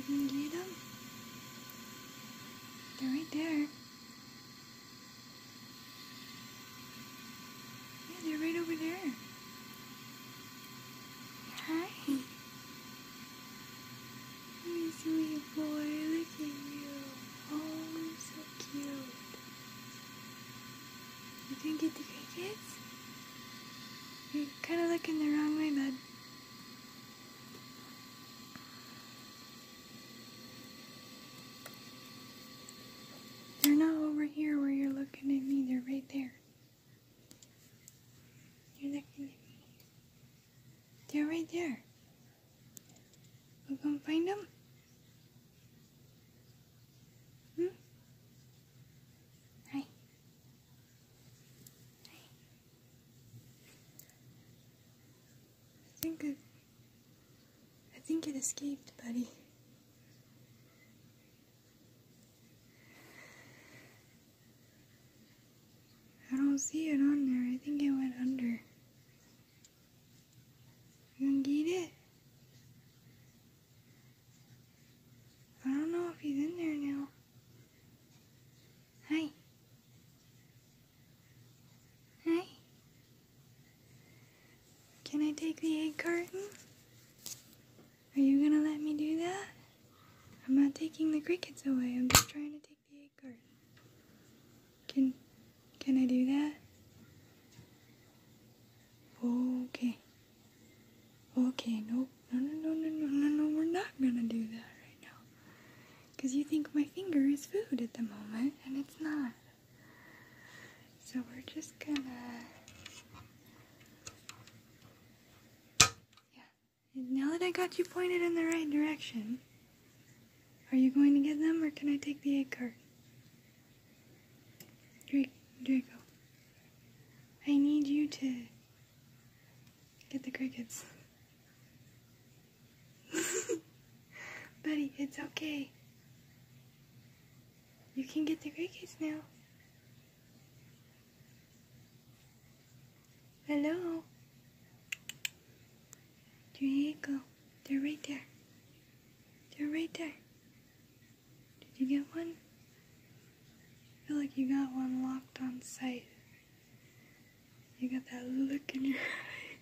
can get them. They're right there. Yeah, they're right over there. Hi. My sweet boy, look at you. Oh, so cute. You can get the crickets? You're kind of looking the wrong way, bud. They're not over here where you're looking at me. They're right there. You're looking at me. They're right there. We'll come find them. Hmm? Hi. Hi. I think it escaped, buddy. I don't see it on there. I think it went under. You gonna get it? I don't know if he's in there now. Hi. Hi. Can I take the egg carton? Are you gonna let me do that? I'm not taking the crickets away. I'm just trying to take the egg carton. Can I do that? Okay. Okay, no, we're not gonna do that right now. Because you think my finger is food at the moment, and it's not. So we're just gonna... Yeah. Now that I got you pointed in the right direction, are you going to get them, or can I take the egg cart? Draco, I need you to get the crickets. Buddy, it's okay. You can get the crickets now. Hello? Draco, they're right there. They're right there. Did you get one? I feel like you got one locked on sight. You got that look in your eye.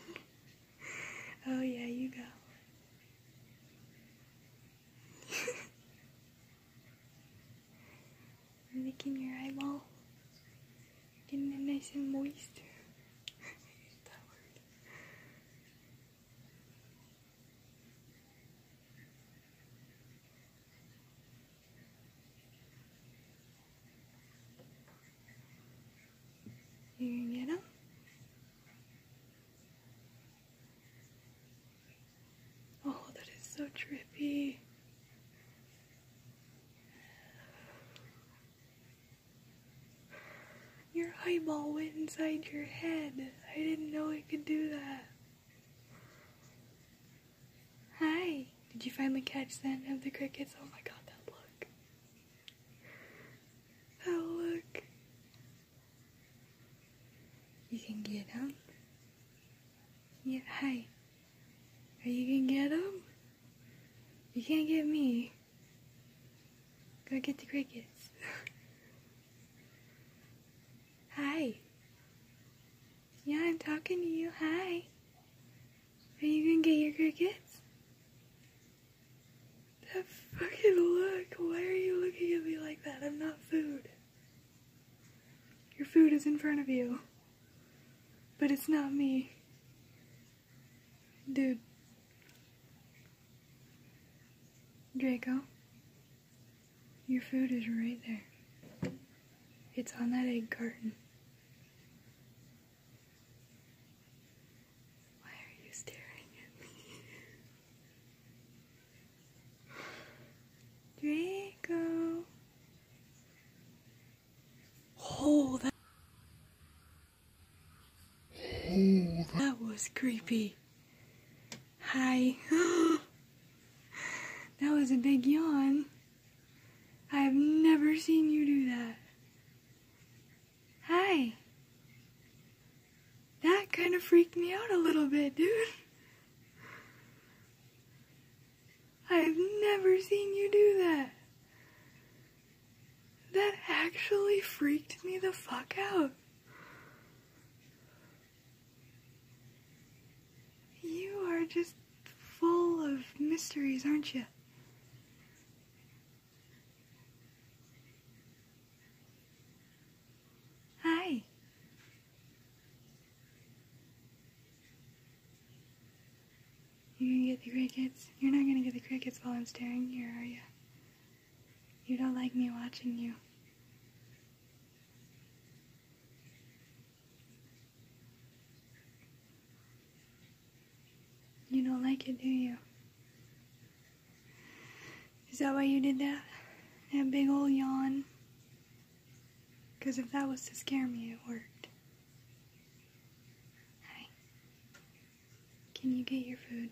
Oh yeah, you got one. I'm licking your eyeball. Getting it nice and moist. I hate that word. You gonna get them? Oh, that is so trippy. Your eyeball went inside your head. I didn't know it could do that. Hi. Did you finally catch the end of the crickets? Oh my god, that look. That look. You can get them? Yeah, hi. Are you gonna get them? You can't get me. Go get the crickets. Hi. Yeah, I'm talking to you. Hi. Are you gonna get your crickets? That fucking look. Why are you looking at me like that? I'm not food. Your food is in front of you. But it's not me. Dude. Draco. Your food is right there. It's on that egg carton. Why are you staring at me? Draco. Oh, that was creepy. Hi. That was a big yawn. I've never seen you do that. Hi. That kind of freaked me out a little bit, dude. I've never seen you do that. That actually freaked me the fuck out. You are just full of mysteries, aren't you? Hi. You gonna get the crickets? You're not gonna get the crickets while I'm staring here, are you? You don't like me watching you. You don't like it, do you? Is that why you did that? That big old yawn? Because if that was to scare me, it worked. Hi. Can you get your food?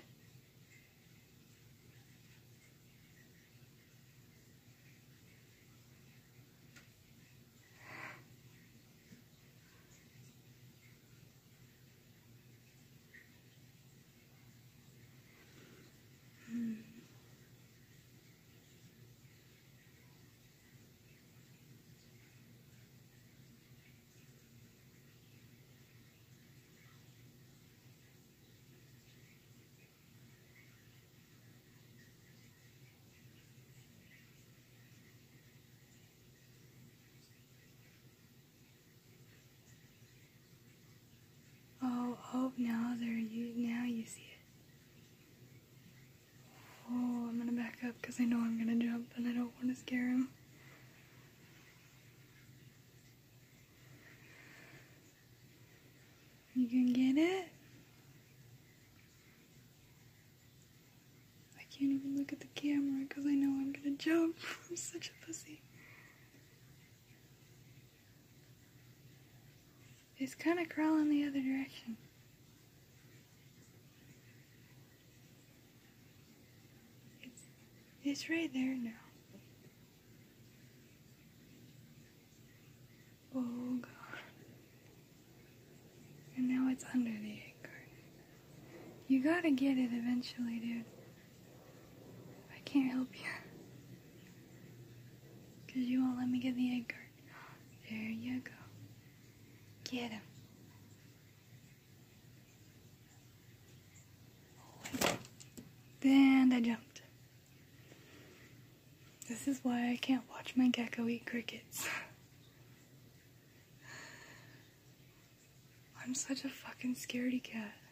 Oh, now you see it. Oh, I'm gonna back up because I know I'm gonna jump and I don't want to scare him. You can get it? I can't even look at the camera because I know I'm gonna jump. I'm such a pussy. It's kind of crawling the other direction. It's right there now. Oh god. And now it's under the egg carton. You gotta get it eventually, dude. I can't help you. Because you won't let me get the egg carton. There you go. Get him. And I jumped. This is why I can't watch my gecko eat crickets. I'm such a fucking scaredy cat.